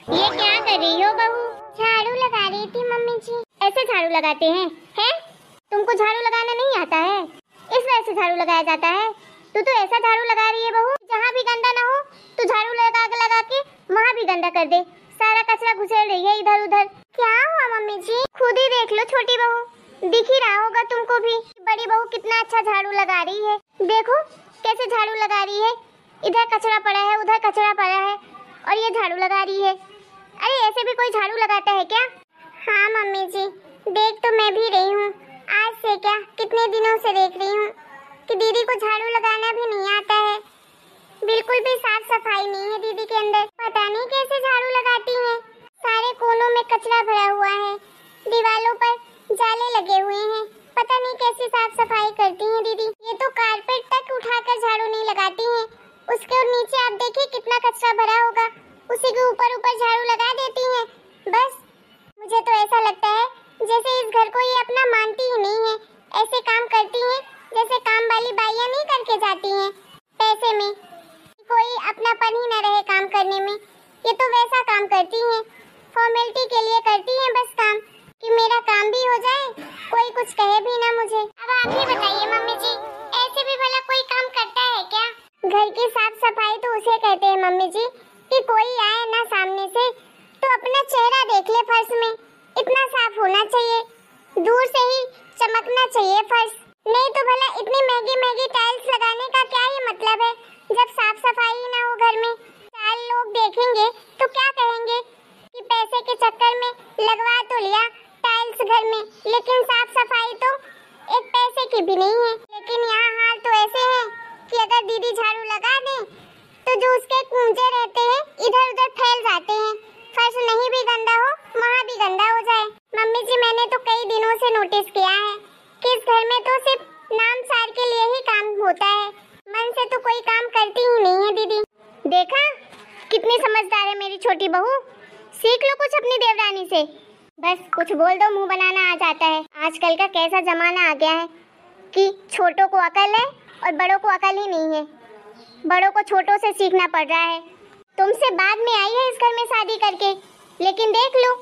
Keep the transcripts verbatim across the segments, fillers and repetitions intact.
ये क्या कर रही हो बहू? झाड़ू लगा रही थी मम्मी जी। ऐसे झाड़ू लगाते हैं? हैं? तुमको झाड़ू लगाना नहीं आता है? इस वजह से झाड़ू लगाया जाता है? तू तो ऐसा झाड़ू लगा रही है बहू, जहाँ भी गंदा ना हो तो झाड़ू लगा के लगा के वहाँ भी गंदा कर दे। सारा कचरा घुसेड़ रही है इधर उधर। क्या हुआ मम्मी जी? खुद ही देख लो छोटी बहू, दिख ही रहा होगा तुमको भी। बड़ी बहू कितना अच्छा झाड़ू लगा रही है, देखो कैसे झाड़ू लगा रही है। इधर कचरा पड़ा है, उधर कचरा पड़ा है और ये झाड़ू लगा रही है। अरे ऐसे भी कोई झाड़ू लगाता है क्या? हाँ मम्मी जी, देख तो मैं भी रही हूँ। आज से क्या कितने दिनों से देख रही हूँ कि दीदी को झाड़ू लगाना भी नहीं आता है। बिल्कुल भी साफ सफाई नहीं है दीदी के अंदर। पता नहीं कैसे झाड़ू लगाती हैं। सारे कोनों में कचरा भरा हुआ है, दीवारों पर जाले लगे हुए हैं। पता नहीं कैसे साफ सफाई करती हैं दीदी। ये तो कारपेट तक उठाकर झाड़ू नहीं लगाती हैं। उसके नीचे आप देखिए कितना कचरा भरा होगा, उसी के ऊपर ऊपर झाड़ू लगा देती हैं। बस मुझे तो ऐसा लगता है जैसे इस घर को ये अपना मानती ही नहीं है। ऐसे काम करती हैं जैसे काम वाली बाइयां नहीं करके जाती हैं पैसे में, कोई अपनापन ही न रहे काम करने में। ये तो वैसा काम करती हैं, फॉर्मेलिटी के लिए करती हैं बस काम, कि मेरा काम भी हो जाए, कोई कुछ कहे भी ना मुझे। अब आप ही बताइए मम्मी जी, ऐसे भी भला कोई काम करता है क्या? घर की साफ सफाई तो उसे कहते हैं मम्मी जी कि कोई आए ना सामने से तो अपना चेहरा देख ले फर्श में। इतना साफ होना चाहिए, दूर से ही चमकना चाहिए फर्श। नहीं तो भला इतनी महंगी महंगी टाइल्स लगाने का क्या ही मतलब है, जब साफ सफाई ही ना हो घर में। चार लोग देखेंगे तो क्या कहेंगे कि पैसे के चक्कर में लगवा तो लिया टाइल्स घर में, लेकिन साफ सफाई तो एक पैसे की भी नहीं है। लेकिन यहाँ हाल तो ऐसे है कि अगर दीदी झाड़ू लगा दे तो जो उसके कूंजे रहते हैं इधर उधर फैल जाते हैं। फर्श नहीं भी गंदा हो, वहाँ भी गंदा हो जाए। मम्मी जी मैंने तो कई दिनों से नोटिस किया है कि इस घर में तो सिर्फ नाम सार के लिए ही काम होता है, मन से तो कोई काम करती ही नहीं है दीदी। देखा कितनी समझदार है मेरी छोटी बहू, सीख लो कुछ अपनी देवरानी से। बस कुछ बोल दो मुंह बनाना आ जाता है। आजकल का कैसा जमाना आ गया है कि छोटों को अकल है और बड़ों को अकल ही नहीं है। बड़ों को छोटों से सीखना पड़ रहा है। तुमसे बाद में आई है इस घर में शादी करके, लेकिन देख लो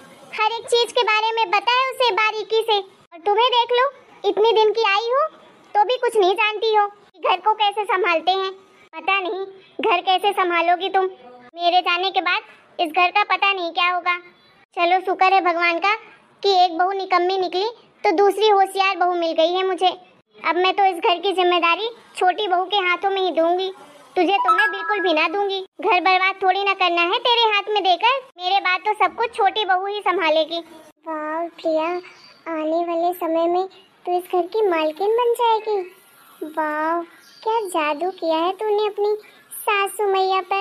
हर एक चीज के बारे में बताए उसे बारीकी से। और तुम्हें देख लो इतनी दिन की आई हो तो भी कुछ नहीं जानती हो कि घर को कैसे संभालते हैं। पता नहीं घर कैसे संभालोगी तुम। मेरे जाने के बाद इस घर का पता नहीं क्या होगा। चलो शुक्र है भगवान का कि एक बहू निकम्मी निकली तो दूसरी होशियार बहू मिल गई है मुझे। अब मैं तो इस घर की जिम्मेदारी छोटी बहू के हाथों में ही दूंगी, तुझे तो मैं बिल्कुल भी ना दूंगी। घर बर्बाद थोड़ी ना करना है तेरे हाथ में देकर। मेरे बाद तो सब कुछ छोटी बहू ही संभालेगी। वाह प्रिया, आने वाले समय में तू इस घर की मालकिन बन जाएगी। वाह क्या जादू किया है तूने अपनी सासू मैया पर।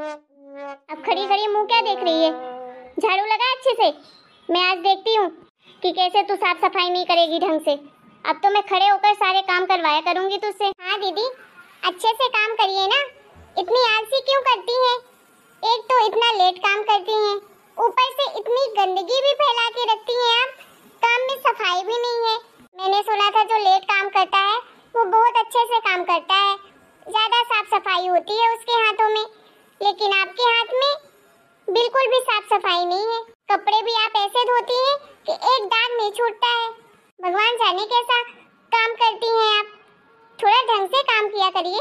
अब खड़ी खड़ी मुंह क्या देख रही है? झाड़ू लगा अच्छे से। मैं आज देखती हूँ कि कैसे तू साफ सफाई नहीं करेगी ढंग से। अब तो मैं खड़े होकर सारे काम करवाया करूंगी तुझसे। हाँ दीदी अच्छे से काम करिए ना, इतनी आलसी क्यों करती हैं? एक तो इतना लेट काम करती हैं, ऊपर से इतनी गंदगी भी फैला के रखती हैं आप। काम में सफाई भी नहीं है। मैंने सुना था जो लेट काम करता है वो बहुत अच्छे से काम करता है, ज्यादा साफ सफाई होती है उसके हाथों में, लेकिन आपके हाथ में बिल्कुल भी साफ सफाई नहीं है। कपड़े भी आप ऐसे धोती हैं कि एक दाग नहीं छूटता है। भगवान जाने कैसा काम करती हैं आप। थोड़ा ढंग से काम किया करिए।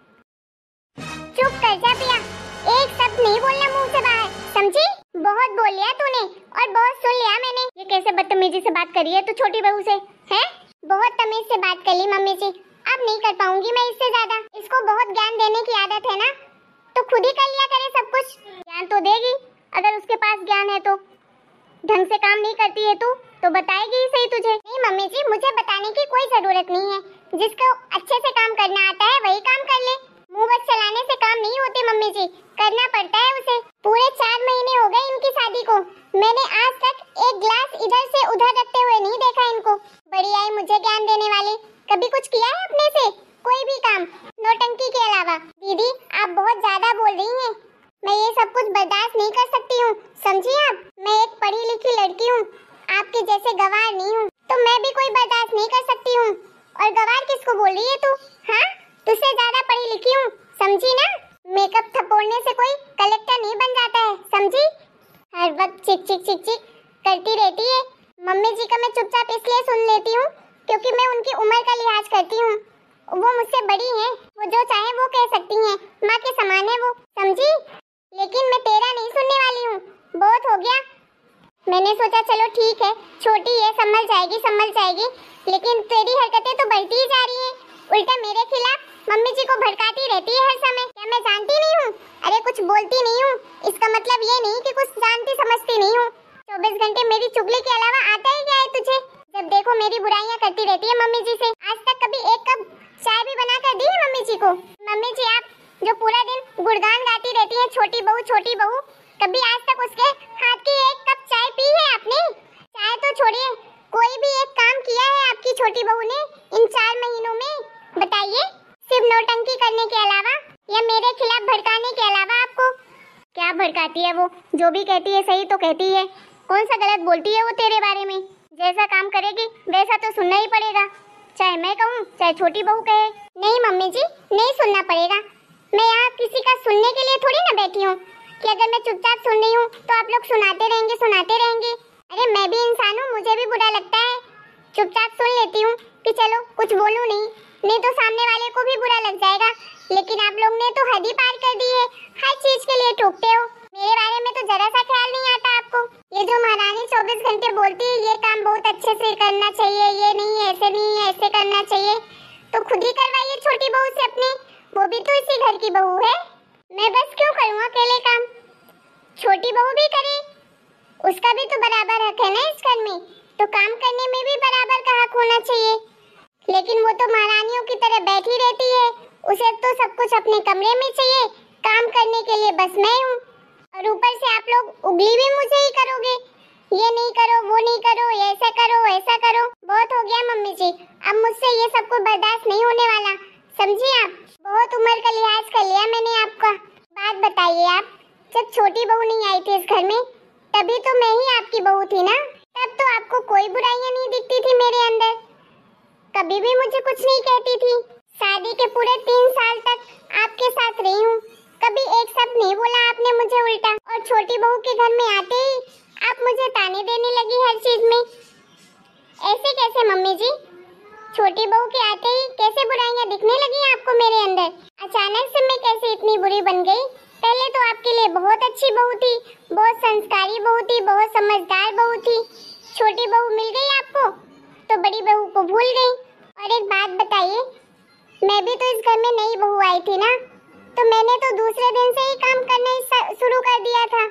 चुप कर जा पिया, एक शब्द नहीं बोलना मुंह से बाहर, समझी? बहुत बोल लिया तूने और बहुत सुन लिया मैंने। ये कैसे बदतमीजी से बात करी है तू छोटी बहू से? हैं? बहुत तमीज से बात कर ली मम्मी जी, अब नहीं कर पाऊंगी मैं इससे ज्यादा। इसको बहुत ज्ञान देने की आदत है ना, तो खुद ही कर लिया करे सब कुछ। ज्ञान तो देगी, अगर उसके पास ज्ञान है तो। ढंग से काम नहीं करती है तू तो बताएगी ही सही तुझे। नहीं मम्मी जी, मुझे बताने की कोई जरूरत नहीं है। जिसको अच्छे से काम करना आता है वही काम कर ले। मुंह बस चलाने से काम नहीं होते मम्मी जी, करना पड़ता है उसे। पूरे चार महीने हो गए इनकी शादी को, मैंने आज तक एक गिलास इधर से उधर रखते हुए नहीं देखा इनको। बड़ी आई मुझे ज्ञान देने वाली। कभी कुछ किया है अपने से कोई भी काम, नौटंकी के अलावा? दीदी आप बहुत ज्यादा बोल रही हैं, मैं ये सब कुछ बर्दाश्त नहीं कर सकती हूँ, समझी आप? मैं एक पढ़ी लिखी लड़की हूँ, आपके जैसे गवार नहीं हूँ, तो मैं भी कोई बर्दाश्त नहीं कर सकती हूँ। और गवार किसको बोल रही है तू? हाँ, तुझसे ज्यादा पढ़ी लिखी हूँ, समझी ना? मेकअप थपोड़ने से कोई कलेक्टर नहीं बन जाता है, समझी? हर वक्त चिक चिक चिक चिक करती रहती है। मम्मी जी का मैं चुपचाप इसलिए सुन लेती हूँ क्योंकि मैं उनकी उम्र का लिहाज करती हूँ। वो मुझसे बड़ी हैं, वो जो चाहे वो कह सकती हैं, माँ के समान है वो, समझी? लेकिन मैं तेरा नहीं सुनने वाली हूँ, बहुत हो गया। मैंने सोचा चलो ठीक है, छोटी है, संभल जाएगी संभल जाएगी, लेकिन तेरी हरकतें तो बढ़ती ही जा रही हैं। उल्टा मेरे खिलाफ मम्मी जी को भड़काती रहती है हर समय। क्या मैं जानती नहीं हूँ? अरे कुछ बोलती नहीं हूँ, इसका मतलब ये नहीं कि कुछ जानती समझती नहीं हूँ। चौबीस घंटे मेरी चुगली के अलावा आता ही क्या है तुझे? जब देखो मेरी बुराइयां करती रहती है मम्मी जी से। आज तक कभी एक कप चाय भी बना कर दी है मम्मी जी को? मम्मी जी आप जो पूरा दिन गुणगान गाती रहती है, छोटी बहू छोटी बहू, कभी आज तक उसके हाथ की एक कप चाय पी है आपने? चाय तो छोड़िए, कोई भी एक काम किया है आपकी छोटी बहू ने इन चार महीनों में? बताइए, सिर्फ नौटंकी करने के अलावा या मेरे खिलाफ भड़काने के अलावा आपको? क्या भड़काती है वो? जो भी कहती है सही तो कहती है, कौन सा गलत बोलती है वो तेरे बारे में? जैसा काम करेगी वैसा तो सुनना ही पड़ेगा, चाहे मैं कहूँ चाहे छोटी बहू कहे। नहीं मम्मी जी, नहीं सुनना पड़ेगा। मैं यहाँ किसी का सुनने के लिए थोड़ी ना बैठी हूँ कि अगर मैं चुपचाप सुन रही हूँ तो आप लोग सुनाते रहेंगे सुनाते रहेंगे। अरे मैं भी इंसान हूँ, मुझे भी बुरा लगता है। चुपचाप सुन लेती हूँ कि चलो कुछ बोलूँ नहीं, नहीं तो सामने वाले को भी बुरा लग जाएगा। लेकिन आप लोग ने तो हद ही पार कर दी है, हर चीज के लिए टोकते हो। मेरे बारे में तो जरा सा ख्याल नहीं आता आपको। ये जो महारानी चौबीस घंटे बोलती है ये काम बहुत अच्छे से करना चाहिए, ये नहीं ऐसे नहीं ऐसे करना चाहिए, तो खुद ही करवाइए छोटी बहू से अपनी, वो भी तो इसी घर की बहू है। मैं बस क्यों करूँ अकेले काम? छोटी बहू भी करे, उसका भी तो बराबर हक है ना इस घर में, तो काम करने में भी बराबर का हक होना चाहिए। लेकिन वो तो महारानियों की तरह बैठी रहती है, उसे तो सब कुछ अपने कमरे में चाहिए, काम करने के लिए बस मैं हूँ। और ऊपर से आप लोग उंगली भी मुझे ही करोगे, ये नहीं करो वो नहीं करो, ऐसा करो ऐसा करो। बहुत हो गया मम्मी जी, अब मुझसे ये सब कुछ बर्दाश्त नहीं होने वाला, समझी आप? बहुत उम्र का लिहाज कर लिया मैंने आपका। बात बताइए, आप जब छोटी बहू नहीं आई थी इस घर में तभी तो मैं ही आपकी बहू थी ना? तब तो आपको कोई बुराइयां नहीं दिखती थी मेरे अंदर, कभी भी मुझे कुछ नहीं कहती थी। शादी के पूरे तीन साल तक आपके साथ रही हूँ, कभी एक शब्द नहीं बोला आपने मुझे उल्टा। और छोटी बहू के घर में आते ही आप मुझे ताने देने लगी हर चीज में। ऐसे कैसे मम्मी जी? छोटी बहू के आते ही कैसे बुराइयां दिखने लगी आपको मेरे अंदर? अचानक से मैं कैसे इतनी बुरी बन गई? पहले तो आपके लिए बहुत अच्छी बहू थी, बहुत संस्कारी बहू थी, बहुत समझदार बहू थी। छोटी बहू मिल गई आपको तो बड़ी बहू को भूल गई। और एक बात बताइए, मैं भी तो इस घर में नई बहू आई थी ना, तो मैंने तो दूसरे दिन से ही काम करना शुरू कर दिया था।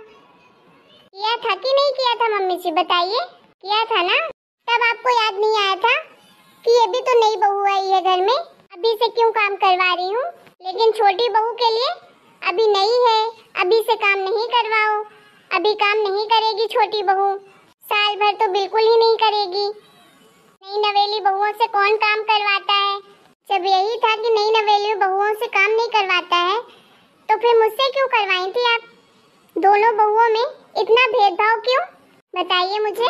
किया था कि नहीं किया था मम्मी जी? बताइए, किया था ना? तब आपको याद नहीं आया था कि ये भी तो नई बहू आई है घर में, अभी से क्यों काम करवा रही हूँ? लेकिन छोटी बहू के लिए अभी नई है, अभी से काम नहीं करवाओ, अभी काम नहीं करेगी छोटी बहू, साल भर तो बिल्कुल ही नहीं करेगी। नई नवेली बहुओं से कौन काम करवाता है? जब यही था कि नई नवेली बहुओं से काम नहीं करवाता है तो फिर मुझसे क्यों करवाई थी आप? दोनों बहुओं में इतना भेदभाव क्यों? बताइए मुझे।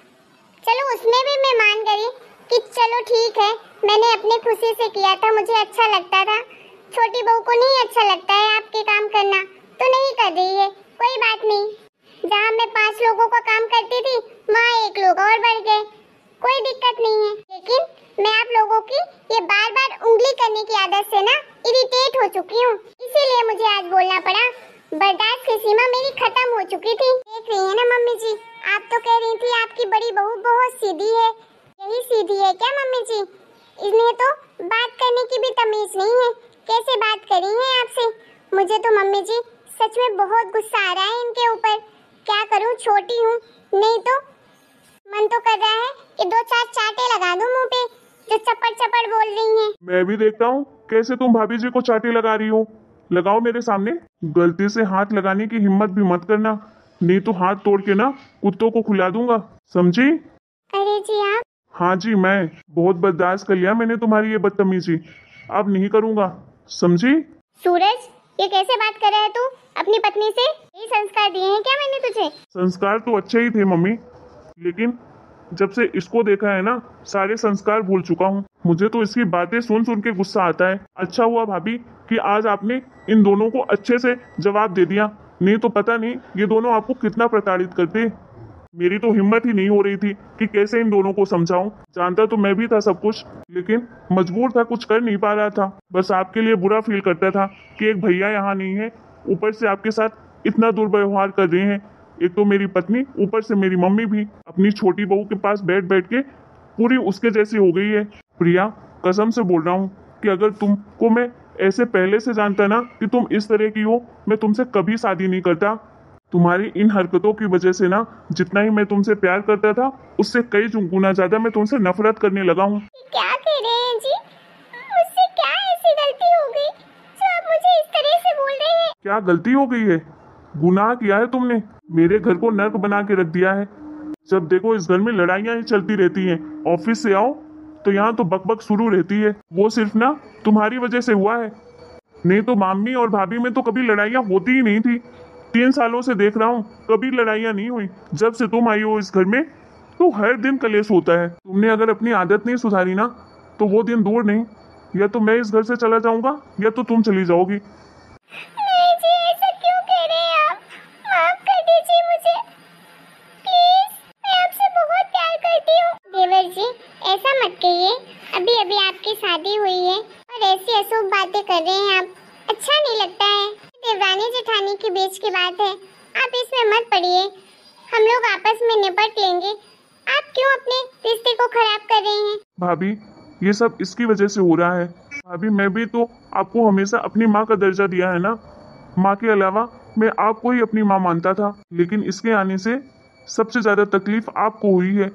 चलो उसमें भी मैं मान गई कि चलो ठीक है, मैंने अपनी खुशी से किया था, मुझे अच्छा लगता था। छोटी बहू को नहीं अच्छा लगता है आपके काम करना तो नहीं कर रही है, कोई बात नहीं। जहाँ मैं पांच लोगों का काम करती थी वहाँ एक लोग और बढ़ गए, कोई दिक्कत नहीं है। लेकिन मैं आप लोगों की ये बार बार उंगली करने की आदत से ना इरिटेट हो चुकी हूँ, इसीलिए मुझे आज बोलना पड़ा। बर्दाश्त की सीमा मेरी खत्म हो चुकी थी। देख रही है ना मम्मी जी, आप तो कह रही थी आपकी बड़ी बहू बहुत सीधी है, यही सीधी है क्या मम्मी जी? इन्हें तो बात करने की भी तमीज नहीं है, कैसे बात करी है आपसे? मुझे तो मम्मी जी सच में बहुत गुस्सा आ रहा है इनके ऊपर। क्या करूं, छोटी हूं, नहीं तो मन तो कर रहा है कि दो चार चाटे लगा दूं मुंह पे, जो चपड़ चपड़ बोल रही हैं। मैं भी देखता हूँ कैसे तुम भाभी जी को चाटे लगा रही हो। लगाओ मेरे सामने। गलती से हाथ लगाने की हिम्मत भी मत करना, नहीं तो हाथ तोड़ के ना कुत्तों को खिला दूंगा, समझी? अरे जी आप? हाँ जी, मैं बहुत बर्दाश्त कर लिया मैंने तुम्हारी ये बदतमीजी, अब नहीं करूँगा, समझी? सूरज, ये कैसे बात कर रहा है तू अपनी पत्नी से? ये संस्कार दिए हैं क्या मैंने तुझे? संस्कार तो अच्छे ही थे मम्मी, लेकिन जब से इसको देखा है ना सारे संस्कार भूल चुका हूँ। मुझे तो इसकी बातें सुन सुन के गुस्सा आता है। अच्छा हुआ भाभी कि आज आपने इन दोनों को अच्छे से जवाब दे दिया, नहीं तो पता नहीं ये दोनों आपको कितना प्रताड़ित करते। मेरी तो हिम्मत ही नहीं हो रही थी कि कैसे इन दोनों को समझाऊं। जानता तो मैं भी था सब कुछ, लेकिन मजबूर था, कुछ कर नहीं पा रहा था। बस आपके लिए बुरा फील करता था कि एक भैया यहाँ नहीं है, ऊपर से आपके साथ इतना दुर्व्यवहार कर रहे हैं। एक तो मेरी पत्नी, ऊपर से मेरी मम्मी भी अपनी छोटी बहू के पास बैठ बैठ के पूरी उसके जैसी हो गई है। प्रिया, कसम से बोल रहा हूँ कि अगर तुमको मैं ऐसे पहले से जानता ना कि तुम इस तरह की हो, मैं तुमसे कभी शादी नहीं करता। तुम्हारी इन हरकतों की वजह से ना जितना ही मैं तुमसे प्यार करता था, उससे कई गुना ज्यादा मैं तुमसे नफरत करने लगा हूँ। क्या कह रहे हैं जी? मुझसे क्या ऐसी गलती हो गई जो आप मुझे इस तरह से बोल रहे हैं? क्या गलती हो गई है? गुनाह किया है तुमने, मेरे घर को नर्क बना के रख दिया है। जब देखो इस घर में लड़ाइयाँ ही चलती रहती हैं। ऑफिस से आओ तो यहाँ तो बकबक शुरू रहती है। वो सिर्फ ना तुम्हारी वजह से हुआ है, नहीं तो मामी और भाभी में तो कभी लड़ाइयाँ होती ही नहीं थी। तीन सालों से देख रहा हूँ, कभी लड़ाइयाँ नहीं हुई। जब से तुम आई हो इस घर में तो हर दिन कलेश होता है। तुमने अगर अपनी आदत नहीं सुधारी ना तो वो दिन दूर नहीं, या तो मैं इस घर से चला जाऊंगा या तो तुम चली जाओगी। नहीं जी, ऐसा क्यों कह रहे हैं आप? माफ कर दीजिए मुझे प्लीज, मैं आपसे बहुत प्यार करती हूँ। देवर जी, ऐसा मत कहिए, अभी अभी आपकी शादी हुई है और ऐसी अशुभ बातें कर रहे हैं आप, अच्छा नहीं लगता है। देवरानी जेठानी के बीच की बात है, आप इसमें मत पड़िए, हम लोग आपस में निपट लेंगे। आप क्यों अपने रिश्ते को खराब कर रहे हैं? भाभी, ये सब इसकी वजह से हो रहा है। भाभी, मैं भी तो आपको हमेशा अपनी माँ का दर्जा दिया है ना। माँ के अलावा मैं आपको ही अपनी माँ मानता था, लेकिन इसके आने से सबसे ज्यादा तकलीफ आपको हुई है।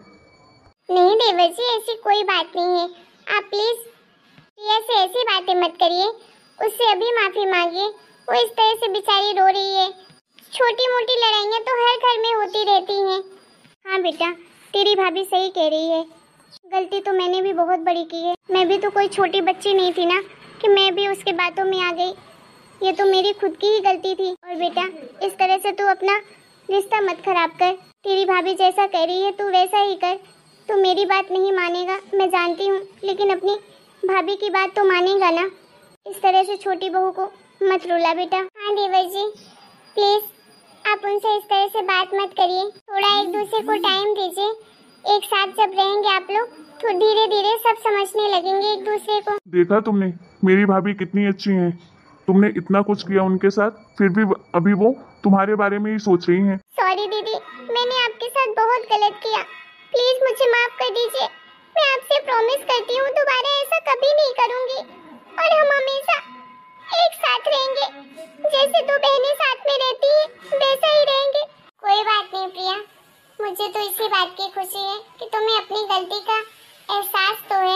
नहीं देवर जी, ऐसी कोई बात नहीं है। आप प्लीज प्रिया से ऐसी बातें मत करिए, उससे अभी माफी मांगिए। वो इस तरह से बेचारी रो रही है। छोटी मोटी लड़ाइयाँ तो हर घर में होती रहती हैं। हाँ बेटा, तेरी भाभी सही कह रही है, गलती तो मैंने भी बहुत बड़ी की है। मैं भी तो कोई छोटी बच्ची नहीं थी ना कि मैं भी उसके बातों में आ गई। ये तो मेरी खुद की ही गलती थी। और बेटा, इस तरह से तू अपना रिश्ता मत खराब कर। तेरी भाभी जैसा कह रही है तू वैसा ही कर। तू मेरी बात नहीं मानेगा, मैं जानती हूँ, लेकिन अपनी भाभी की बात तो मानेगा ना। इस तरह से छोटी बहू को मत रुला बेटा। हाँ देवर जी, प्लीज आप उनसे इस तरह से बात मत करिए, थोड़ा एक दूसरे को टाइम दीजिए। एक साथ जब रहेंगे आप लोग तो धीरे धीरे सब समझने लगेंगे एक दूसरे को। देखा तुमने मेरी भाभी कितनी अच्छी हैं। तुमने इतना कुछ किया उनके साथ, फिर भी अभी वो तुम्हारे बारे में ही सोच रही हैं। सॉरी दीदी, मैंने आपके साथ बहुत गलत किया, प्लीज मुझे माफ कर दीजिए। मैं आपसे प्रॉमिस करती हूँ दोबारा ऐसा कभी नहीं करूँगी और हम हमेशा एक साथ रहेंगे। जैसे दो बहनें साथ में रहती हैं वैसा ही रहेंगे। कोई बात नहीं प्रिया, मुझे तो इसी बात की खुशी है कि तुम्हें अपनी गलती का एहसास तो है।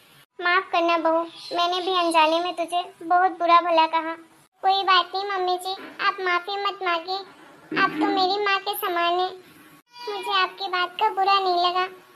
माफ करना बहू, मैंने भी अनजाने में तुझे बहुत बुरा भला कहा। कोई बात नहीं मम्मी जी, आप माफी मत मांगिए, आप तो मेरी माँ के समान हैं। मुझे आपकी बात का बुरा नहीं लगा।